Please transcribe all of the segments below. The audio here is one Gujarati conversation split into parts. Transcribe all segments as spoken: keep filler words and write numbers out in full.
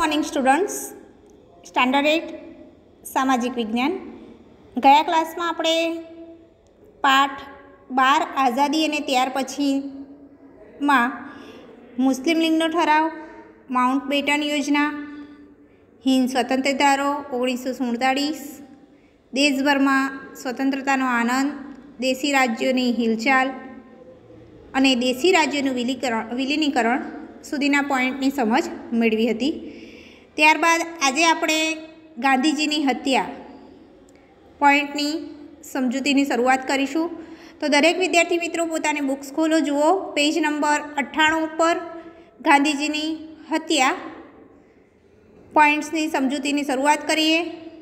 मॉर्निंग स्टूडंट्स स्टैंडर्ड एट सामाजिक विज्ञान। गया क्लास में आपणे पाठ बार आज़ादी अने त्यार पछी मां मुस्लिम लीगनो ठराव, माउंटबेटन योजना, हिंद स्वतंत्रतारो ओगनीस सौ सुड़तालीस, देशभर में स्वतंत्रतानो आनंद, देशी राज्योनी हिलचाल अने देशी राज्योनुं विलीकरण विलीनीकरण सुधीना पॉइंटनी समझ मेळवी हती। त्यारबाद आजे आपणे गांधीजीनी हत्या पॉइंटनी समजूतीनी शरूआत करीशुं। तो दरेक विद्यार्थी मित्रों पोतानी बुक्स खोलो, जुओ पेज नंबर अठाणु पर गांधीजीनी हत्या पॉइंट्सनी समजूतीनी शरूआत करीए।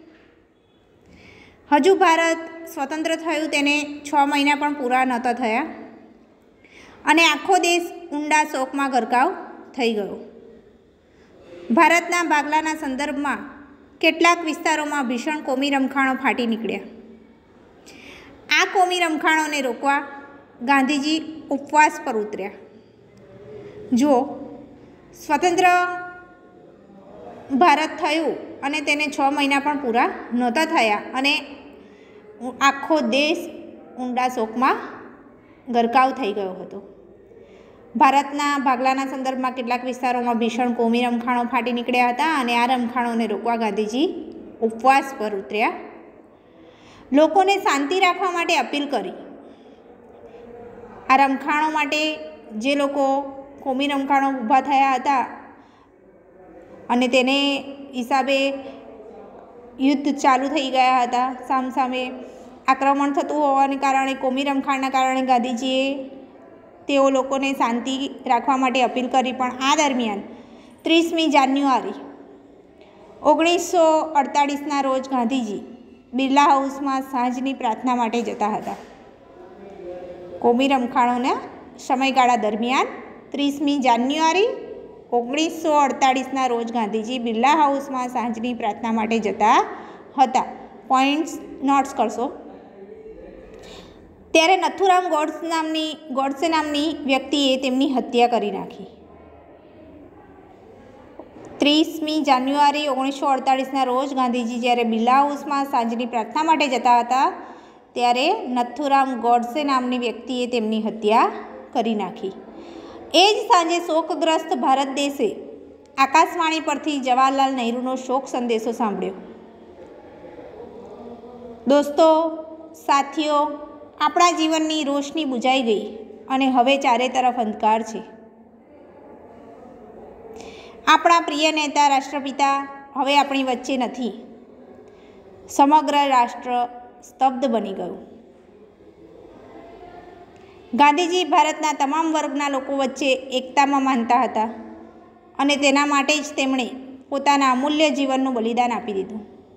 हजू भारत स्वतंत्र थयुं तेने छ महीना पण पूरा नहोता थया अने आखो देश ऊंडा शोकमां गरकाव थई गयो। भारतना भागलाना संदर्भमां केटलाक विस्तारोमां भीषण कोमी रमखाणो फाटी निकळ्या। आ कोमी रमखाणोने रोकवा गांधीजी उपवास पर उतर्या। जो स्वतंत्र भारत थयुं अने तेने छ महीना पण पूरा नहोता थया अने आखो देश ऊंडा शोकमां गरकाव थई गयो हतो। भारतना भागलाना संदर्भ में केटलाक विस्तारों भीषण कोमी रमखाणो फाटी निकळ्या हता अने आ रमखाणोने रोकवा गांधीजी उपवास पर उतर्या। लोकोने शांति राखवा माटे अपील करी। आ रमखाणो माटे जे लोको कोमी रमखाणो ऊभा थया हता अने तेने हिसाबे युद्ध चालू थई गया हता, सामसामे आक्रमण थतुं होवाने कारणे कोमी रमखाणना कारणे गांधीजीए तेओ लोकोने शांति राखवा माटे अपील करी। पण आ दरमियान त्रीसमी जान्युआरी ओगनीस सौ अड़तालीसना रोज गांधीजी बिरला हाउस में सांजनी प्रार्थना माटे जता हता। कोमी रमखाणोना समयगाळा दरमियान त्रीसमी जान्युआरी ओगनीस सौ अड़तालीसना रोज गांधीजी बिरला हाउस में सांजनी प्रार्थना माटे जता हता। पॉइंट्स नोट्स करशो। त्यारे नथुराम गोड्स नामनी गोडसे नामनी व्यक्तिए तेमनी हत्या करी नाखी। त्रीसमी जान्युआरी ओगनीस सौ अड़तालीसना रोज गांधीजी ज्यारे बिरला हाउस में सांजनी प्रार्थना माटे जता हता त्यारे नथुराम गोडसे नामनी व्यक्तिए तेमनी हत्या करी नाखी। ए ज सांजे शोकग्रस्त भारत देशे आकाशवाणी परथी जवाहरलाल नेहरूनो शोक संदेशो सांभळ्यो। दोस्तों, साथीओ, आपणा जीवननी रोशनी बुझाई गई अने हवे चारे तरफ अंधकार छे। आपणा प्रिय नेता राष्ट्रपिता हवे आपणी वच्चे नथी। समग्र राष्ट्र स्तब्ध बनी गयुं। गांधीजी भारतना तमाम वर्गना लोको वच्चे एकतामां मानता हता अने तेना माटे ज तेमणे पोताना अमूल्य जीवननुं बलिदान आपी दीधुं।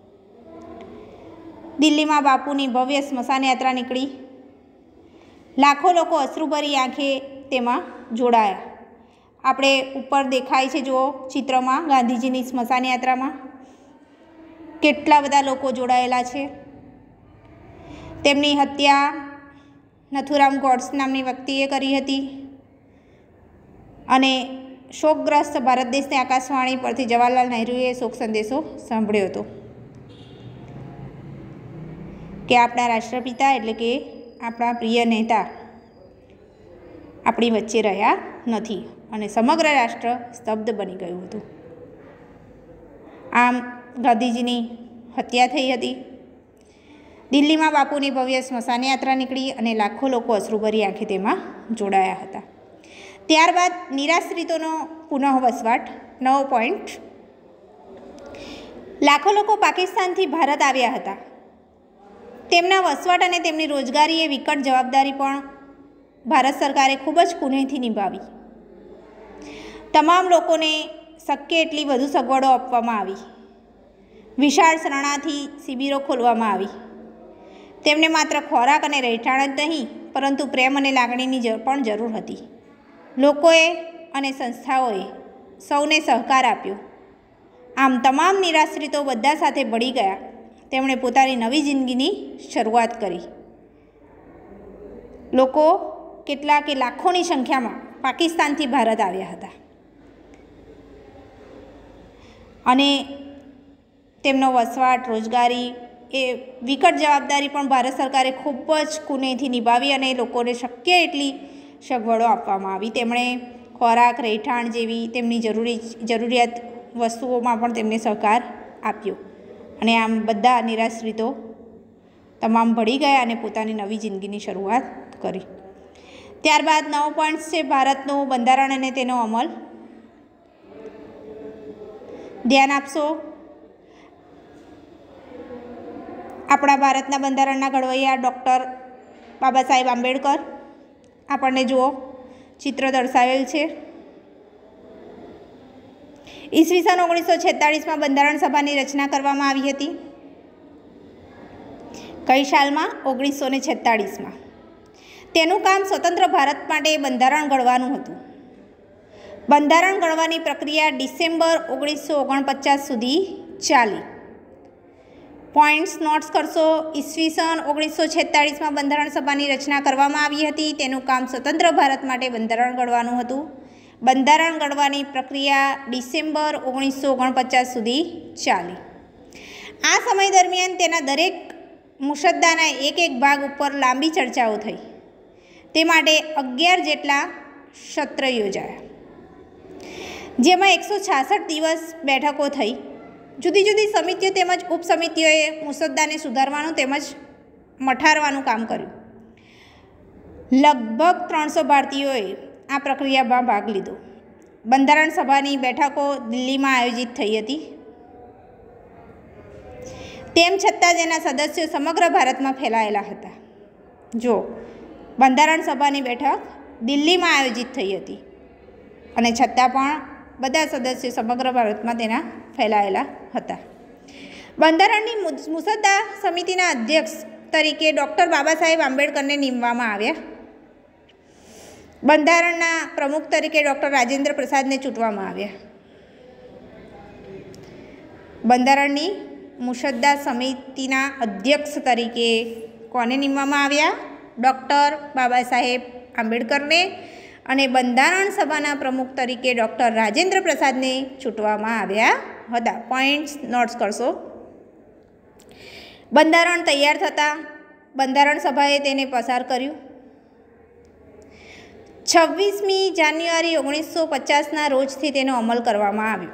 दिल्ली में बापूनी भव्य स्मशान यात्रा निकली। लाखों लोग अश्रुभरी आँखे तेमां जोड़ाया। आपणे ऊपर देखाय छे जो चित्र में गांधीजीनी स्मशान यात्रा में केटला बधा लोको जोड़ायेला छे। तेमनी हत्या नथुराम गोड्स नामनी व्यक्तिए करी हती अने शोकग्रस्त भारत देशने आकाशवाणी परथी जवाहरलाल नेहरूले शोक संदेशो सांभळ्यो हतो कि आपणा राष्ट्रपिता एटले के आपणा प्रिय नेता आपणी वच्चे रह्या नथी अने समग्र राष्ट्र स्तब्ध बनी गयुं हतुं। आम गांधीजीनी हत्या थई हती। दिल्ली में बापूनी भव्य स्मशान यात्रा निकली अने लाखों लोग अश्रुभरी आँखे तेमां जोड़ाया हता। त्यारबाद निराश्रितोनो पुनः वसवाट नवो पॉइंट। लाखों लोग पाकिस्तान थी भारत आव्या हता। तेमना वसवाट अने तेमनी रोजगारीए विकट जवाबदारी पण भारत सरकारे खूब ज कूनेथी निभावी। तमाम लोकोने शक्य एटली वधु सगवडो आपवामां आवी। विशाळ शरणार्थी शिबिरो खोलवामां आवी। तेमने मात्र खोराक अने રહેઠાણ ज नहीं परंतु प्रेम अने लागणीनी पण जरूर हती। लोकोए अने संस्थाओए सौने सहकार आप्यो। आम तमाम निराश्रितो बधा साथे भળી गया। तेमणे पोतानी नवी जिंदगीनी शरूआत करी। लोको केटला के लाखोनी संख्यामां पाकिस्तान थी भारत आव्या हता। અને તેમનો વસવાટ, રોજગારી એ વિકટ જવાબદારી પણ ભારત સરકારે ખૂબ જ કુનેહથી નિભાવી અને લોકોને શક્ય એટલી સગવડો આપવામાં આવી. તેમણે ખોરાક, રહેઠાણ જેવી તેમની જરૂરી જરૂરિયાત વસ્તુઓમાં પણ તેમને સહકાર આપ્યો અને આમ બધા નિરાશ્રિતો તમામ ભળી ગયા અને પોતાની નવી જિંદગીની શરૂઆત કરી. ત્યારબાદ નવ પોઈન્ટ્સ છે ભારતનું બંધારણ અને તેનો અમલ. ધ્યાન આપશો. આપણા ભારતના બંધારણના ઘડવૈયા ડૉક્ટર બાબા સાહેબ આંબેડકર. આપણને જુઓ ચિત્ર દર્શાવેલ છે. ઈસવીસન ઓગણીસો છેતાળીસમાં બંધારણ સભાની રચના કરવામાં આવી હતી. કઈ સાલમાં? ઓગણીસો ને છેતાળીસમાં. તેનું કામ સ્વતંત્ર ભારત માટે બંધારણ ઘડવાનું હતું. બંધારણ ઘડવાની પ્રક્રિયા ડિસેમ્બર ઓગણીસો ઓગણપચાસ સુધી ચાલી. પોઈન્ટ્સ નોટ્સ કરશો. ઈસવીસન ઓગણીસો છેતાળીસમાં બંધારણ સભાની રચના કરવામાં આવી હતી. તેનું કામ સ્વતંત્ર ભારત માટે બંધારણ ઘડવાનું હતું. બંધારણ ઘડવાની પ્રક્રિયા ડિસેમ્બર ઓગણીસો ઓગણપચાસ સુધી ચાલી. આ સમય દરમિયાન તેના દરેક મુસદ્દાના એક એક ભાગ ઉપર લાંબી ચર્ચાઓ થઈ. તે માટે અગિયાર જેટલા સત્ર યોજાયા, જેમાં એકસો છાસઠ દિવસ બેઠકો થઈ. જુદી જુદી સમિતિઓ તેમજ ઉપસમિતિઓએ મુસદ્દાને સુધારવાનું તેમજ મઠારવાનું કામ કર્યું. લગભગ ત્રણસો ભારતીયોએ આ પ્રક્રિયામાં ભાગ લીધો. બંધારણ સભાની બેઠકો દિલ્હીમાં આયોજિત થઈ હતી. તેમ છતાં તેના સદસ્યો સમગ્ર ભારતમાં ફેલાયેલા હતા. જો બંધારણ સભાની બેઠક દિલ્હીમાં આયોજિત થઈ હતી અને છતાં પણ બધા સદસ્યો સમગ્ર ભારતમાં તેના ફેલાયેલા હતા. બંધારણની મુસદ્દા સમિતિના અધ્યક્ષ તરીકે ડૉક્ટર બાબા સાહેબ આંબેડકરને નીમવામાં આવ્યા. બંધારણના પ્રમુખ તરીકે ડૉક્ટર રાજેન્દ્ર પ્રસાદને ચૂંટવામાં આવ્યા. બંધારણની મુસદ્દા સમિતિના અધ્યક્ષ તરીકે કોને નીમવામાં આવ્યા? ડૉક્ટર બાબા સાહેબ આંબેડકરને. અને બંધારણ સભાના પ્રમુખ તરીકે ડૉક્ટર રાજેન્દ્ર પ્રસાદને ચૂંટવામાં આવ્યા હતા. પોઈન્ટ્સ નોટ્સ કરશો. બંધારણ તૈયાર થતાં બંધારણ સભાએ તેને પસાર કર્યું. છવ્વીસમી જાન્યુઆરી ઓગણીસો પચાસના રોજથી તેનો અમલ કરવામાં આવ્યો.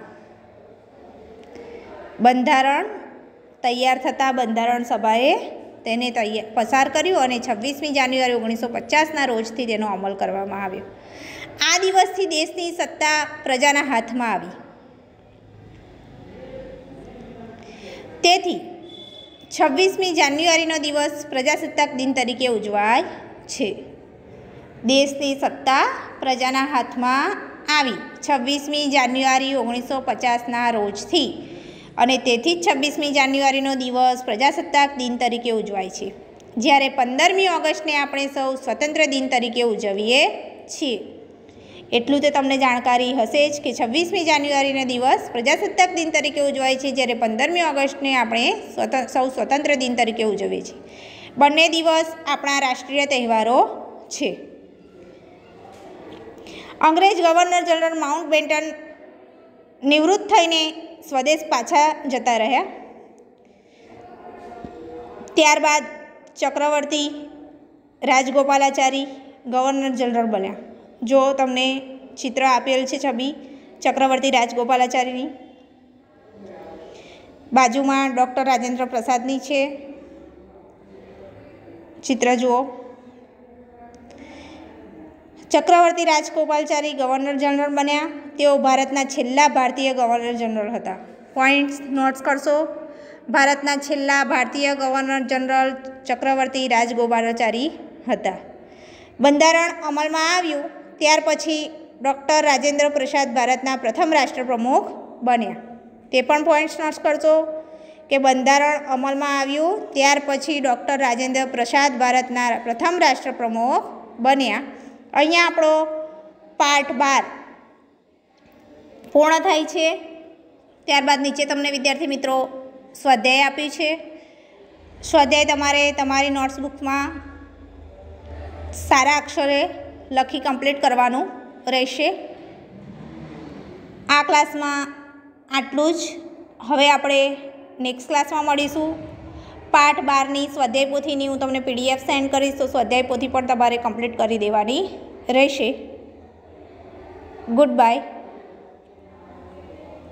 બંધારણ તૈયાર થતાં બંધારણ સભાએ તેને તૈયાર પસાર કર્યું અને છવ્વીસમી જાન્યુઆરી ઓગણીસો પચાસના રોજથી તેનો અમલ કરવામાં આવ્યો. આ દિવસથી દેશની સત્તા પ્રજાના હાથમાં આવી. તેથી છવ્વીસમી જાન્યુઆરીનો દિવસ પ્રજાસત્તાક દિન તરીકે ઉજવાય છે. દેશની સત્તા પ્રજાના હાથમાં આવી છવ્વીસમી જાન્યુઆરી ઓગણીસો પચાસના રોજથી અને તેથી જ છવ્વીસમી જાન્યુઆરીનો દિવસ પ્રજાસત્તાક દિન તરીકે ઉજવાય છે. જ્યારે પંદરમી ઓગસ્ટને આપણે સૌ સ્વતંત્ર દિન તરીકે ઉજવીએ છીએ. એટલું તો તમને જાણકારી હશે જ કે છવ્વીસમી જાન્યુઆરીનો દિવસ પ્રજાસત્તાક દિન તરીકે ઉજવાય છે, જ્યારે પંદરમી ઓગસ્ટને આપણે સ્વત સૌ સ્વતંત્ર દિન તરીકે ઉજવીએ છીએ. બંને દિવસ આપણા રાષ્ટ્રીય તહેવારો છે. અંગ્રેજ ગવર્નર જનરલ માઉન્ટ બેટન નિવૃત્ત થઈને સ્વદેશ પાછા જતા રહ્યા. ત્યારબાદ ચક્રવર્તી રાજગોપાલાચારી ગવર્નર જનરલ બન્યા. જો તમને ચિત્ર આપેલ છે છબી ચક્રવર્તી રાજગોપાલાચારીની, બાજુમાં ડૉક્ટર રાજેન્દ્ર પ્રસાદની છે. ચિત્ર જુઓ. ચક્રવર્તી રાજગોપાલાચારી ગવર્નર જનરલ બન્યા. તેઓ ભારતના છેલ્લા ભારતીય ગવર્નર જનરલ હતા. પોઈન્ટ્સ નોટ્સ કરશો. ભારતના છેલ્લા ભારતીય ગવર્નર જનરલ ચક્રવર્તી રાજગોપાલાચારી હતા. બંધારણ અમલમાં આવ્યું ત્યાર પછી ડૉક્ટર રાજેન્દ્ર પ્રસાદ ભારતના પ્રથમ રાષ્ટ્રપ્રમુખ બન્યા. તે પણ પોઈન્ટ્સ નોટ્સ કરશો કે બંધારણ અમલમાં આવ્યું ત્યાર પછી ડૉક્ટર રાજેન્દ્ર પ્રસાદ ભારતના પ્રથમ રાષ્ટ્રપ્રમુખ બન્યા. અહીંયા આપણો પાઠ બાર પૂર્ણ થાય છે. ત્યારબાદ નીચે તમને વિદ્યાર્થી મિત્રો સ્વાધ્યાય આપ્યું છે. સ્વાધ્યાય તમારે તમારી નોટ્સબુકમાં સારા અક્ષરે લખી કમ્પ્લીટ કરવાનું રહેશે. આ ક્લાસમાં આટલું જ. હવે આપણે નેક્સ્ટ ક્લાસમાં મળીશું. પાઠ બારની સ્વાધ્યાય પોથીની હું તમને પીડીએફ સેન્ડ કરીશ, તો સ્વાધ્યાય પોથી પણ તમારે કમ્પ્લીટ કરી દેવાની રહેશે. Good by.